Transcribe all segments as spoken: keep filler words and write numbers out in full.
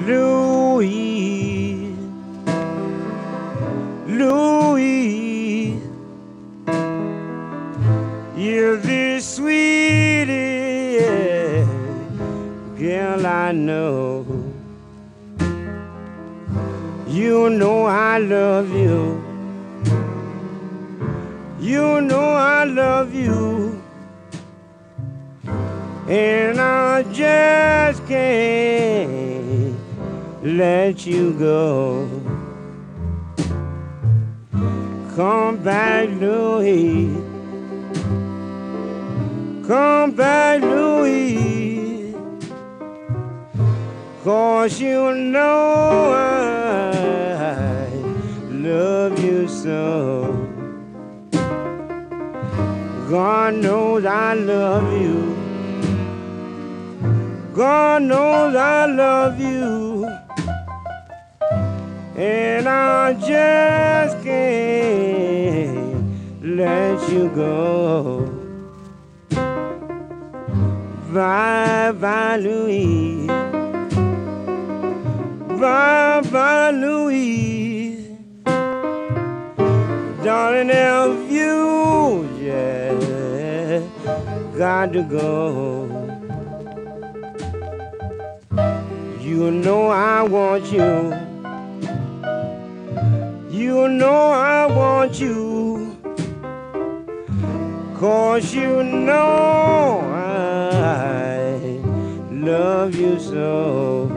Louise, Louise, you're the sweetest girl I know. You know I love you. You know I love you. And I just can't let you go. Come back, Louise. Come back, Louise. 'Cause you know I love you so. God knows I love you. God knows I love you. And I just can't let you go. Bye bye, Louise. Bye bye, Louise. Darling, if you just got to go. You know I want you. You know I want you. 'Cause you know I love you so.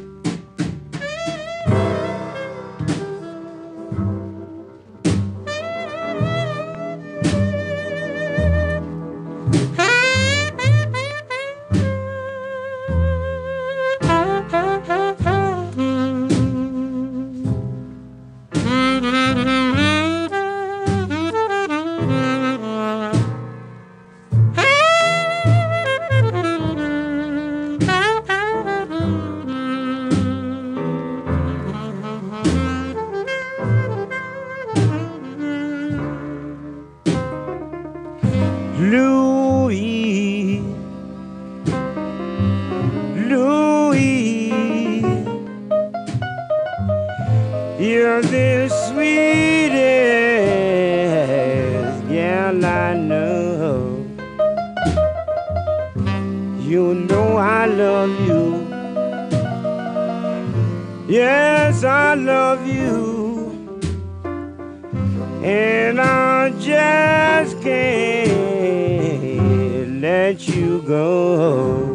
Louise, Louise, you're the sweetest girl I know. You know I love you. Yes, I love you. And I just can't let you go.